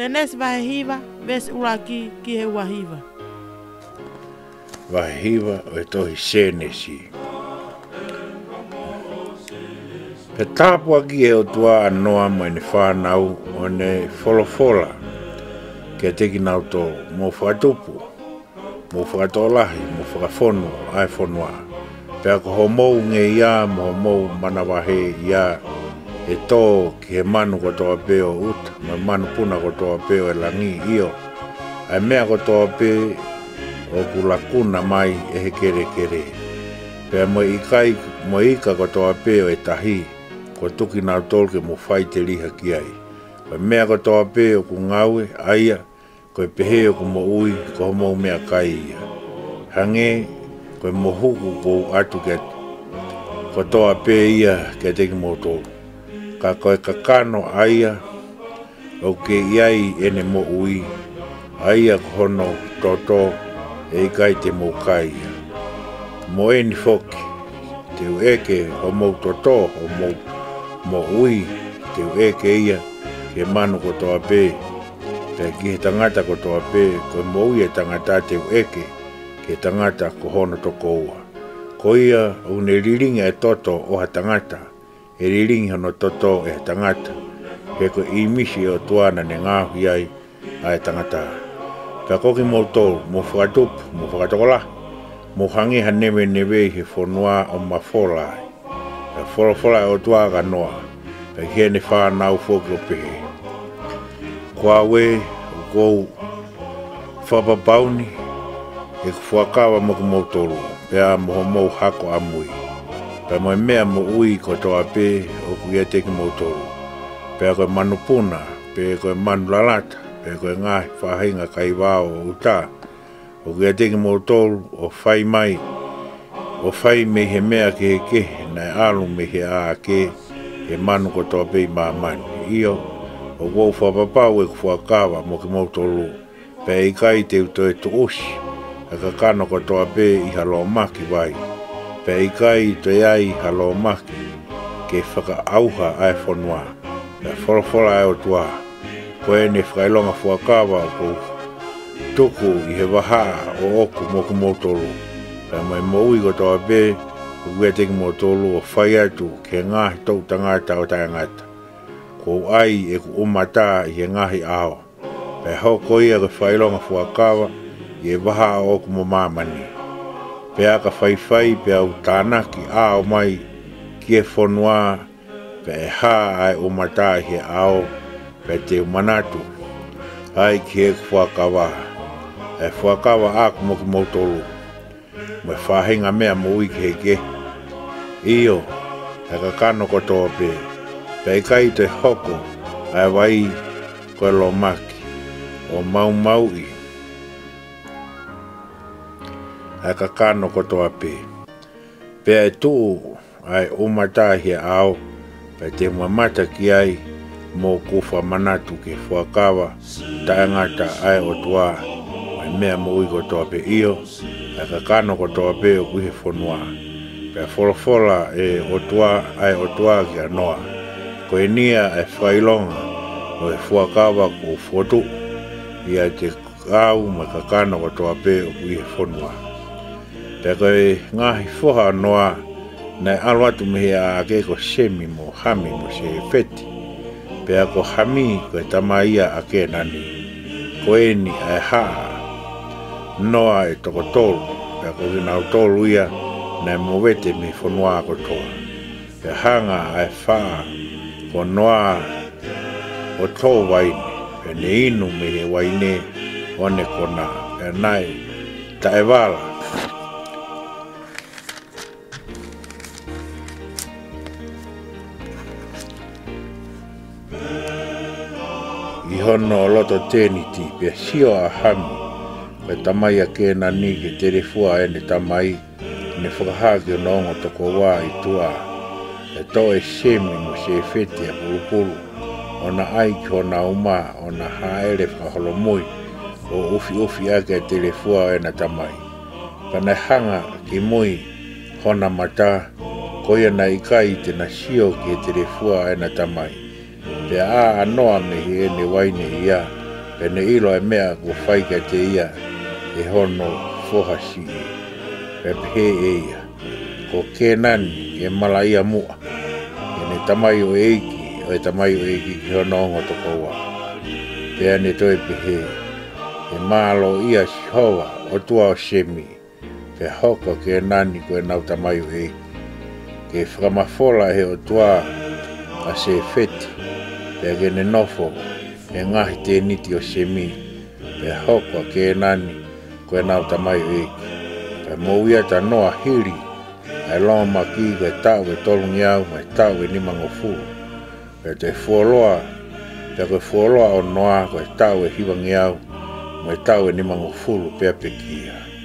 Penes vahiva, ves uraki ki he wahiva. Wahiva o tohi senesi. Pe tāpua ki e o tua anoa mai ne whānau o ne wholofola. Kia teki nau tō mō whakatupu, mō whakatolahi, mō whakawhono, ai whonua. Pea ko ho mou nge ia, mo mou manawahe ia, e tō ki he manu ko tōa peo uta, ma manu puna ko tōa peo e langi io. Ai mea ko tōa pe o kulakuna mai e he kere kere. Pea mo ika ko tōa peo e tahi, ko tuki nau tolke mo whai te liha ki ai. Koe mea ko tōa peo ku ngaue, aia, koe peheo ku mo ui, ko mo mea kai ia. Hange, koe mo huku ko atu ke ko toa pe ia ke teki mo tō. Ka koe kakano aia, o ke iai ene mo ui, aia ko hono tōtō e kai te mo kai ia. Mo eni foki, te u eke o mo tōtō o mo ui, te u eke ia, ke manu ko toa pe, pe ki he tangata ko toa pe, koe mo ui e tangata te u eke, ke tangata ko hono toko ua. Ko ia o ne riringa e toto o ha tangata, e riringi hono toto e ha tangata, ke ko imisi o tuana ne ngāhu iai a e tangata. Ka koki mo tō, mo whakatupu, mo whakatokola, mo hangi ha newe newe he whonua o mawholai. E wholofola o tua ka noa, pe kia ne whānau whoki o pehe. Kua we, o kou whapapauni, e kuwhakawa mo kumotoru, pea moho mou hako amui. Pea mo mea mo ui ko toa pe o kuia teki motoru. Pea koe manupuna, pea koe manu lalata, pea koe ngahi whahinga kai wao o uta. O kuia teki motoru o whai mai, o whai me he mea ke he kehe, nai alu me he a ke, he manu ko toa pe maa mani. Iyo, o kou whapapau e kuwhakawa mo ki motoru, pea i kai te uto e tu ushi. E ka kano ko toa pe i halo maki vai. Pe i kai to iai halo maki ke whaka auha ai whonua. Pe wholofola ai o tua. Ko e ne whakailonga whakawa o kou tuku i he waha o oku moku motoru. Pe mai moui ko toa pe o kuia teki motoru o whai atu ke ngahi tau tangata o tangata. Ko ai e ku umata i he ngahi ao. Pe hoko ia ke whakailonga whakawa e waha o ku mo mamani. Pea ka whaiwhai pea u tānaki a o mai ki e whonua pe e hā ai o mata he ao pe te manatu. Ai ki e whakawa. E whakawa a ku mo ki motoru. Mo e whahinga mea mo ui ki he ke. Iyo, e ka kano ko toa pe. Pe e kai te hoko ai wai koe lo maki. O mau i. Ai ka kano ko toa pe. Pea e tuu ai umata he ao, pe te mamata ki ai mo kuwha manatu ke whakawa taangata ai o tua, ai mea mo ui ko toa pe iyo, ai ka kano ko toa pe o kuhe whonua. Pea wholofola e o tua ai o tua ki anoa, ko e nia e whailonga o e whakawa ko whotu, ia te kau ma ka kano ko toa pe o kuhe whonua. Pea koe ngahi whoha noa nei aluatu mehe a ake ko semi mo hami mo se feti. Pea ko hami koe tamaia ake nani. Ko eni ai haa noa e toko tolu. Pea ko kinau tolu ia nei mo wete me whonua ko toa. Pea hanga ai whaa ko noa o tō waine. Pea ne inu mehe waine one kona. Pea nai tae wala. I hono o loto teniti, pia sio a hami, koe tamai a ke nani ke tere fua e ne tamai, ne whakahaki o nongo toko wā i tua. E to e semi mo se feti a pulupulu, o na ai ki hona uma, o na haere whakaholomoi, o ufi ake tere fua e na tamai. Pana hanga ki mui, hona mata, koia na ikai te na sio ki tere fua e na tamai. Pea a anoa me he ne waine ia Pene ilo e mea ku whaika te ia e hono fohasi pe pehe e ia. Ko Kenani e mala ia mua. E ne tamai o eiki, o e tamai o eiki ki hono ongo toko wa. Pea ne toi pehe e malo ia Jehova o tua o Shemi. Pe hoko Kenani ko e nau tamai o eiki. Ke whakamafola he o tua a se feti. Pea ke ne nofo e ngahi te niti o Shemi. Pe hoko Kenani ko e nau tamai o eiki. Pe mouia ta noa hiri. Ai longa maki ko e tau e tolungi au ma e tau e nimango fulu. Pe te fuoloa, pe koe fuoloa o noa ko e tau e hiwangi au ma e tau e nimango fulu pea pekia.